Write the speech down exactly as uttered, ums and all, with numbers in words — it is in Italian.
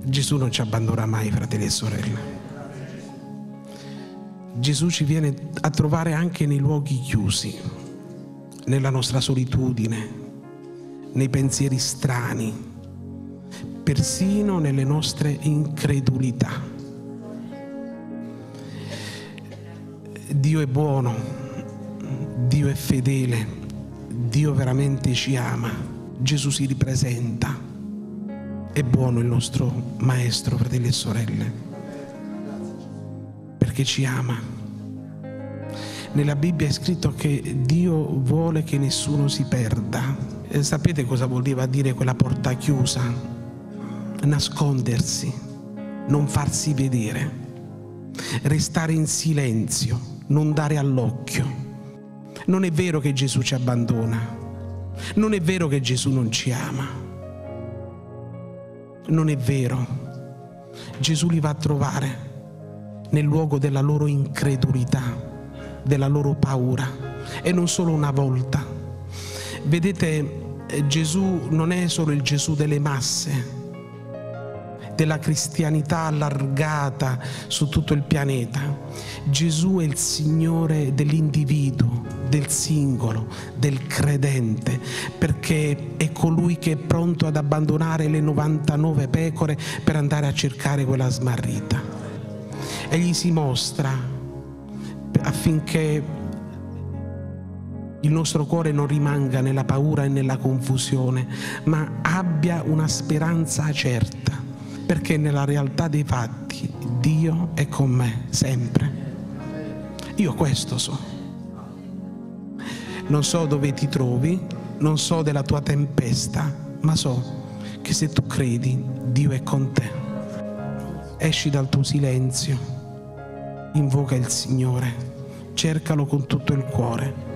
Gesù non ci abbandona mai, fratelli e sorelle. Gesù ci viene a trovare anche nei luoghi chiusi, nella nostra solitudine, nei pensieri strani, persino nelle nostre incredulità. Dio è buono, Dio è fedele, Dio veramente ci ama. Gesù si ripresenta. È buono il nostro Maestro, fratelli e sorelle, perché ci ama. Nella Bibbia è scritto che Dio vuole che nessuno si perda. E sapete cosa voleva dire quella porta chiusa? Nascondersi, non farsi vedere, restare in silenzio, non dare all'occhio. Non è vero che Gesù ci abbandona, non è vero che Gesù non ci ama. Non è vero. Gesù li va a trovare nel luogo della loro incredulità, della loro paura, e non solo una volta. Vedete, Gesù non è solo il Gesù delle masse, della cristianità allargata su tutto il pianeta. Gesù è il Signore dell'individuo, del singolo, del credente, perché è colui che è pronto ad abbandonare le novantanove pecore per andare a cercare quella smarrita. Egli si mostra affinché il nostro cuore non rimanga nella paura e nella confusione, ma abbia una speranza certa, perché nella realtà dei fatti Dio è con me sempre. Io questo so. Non so dove ti trovi, non so della tua tempesta, ma so che se tu credi, Dio è con te. Esci dal tuo silenzio, invoca il Signore, cercalo con tutto il cuore.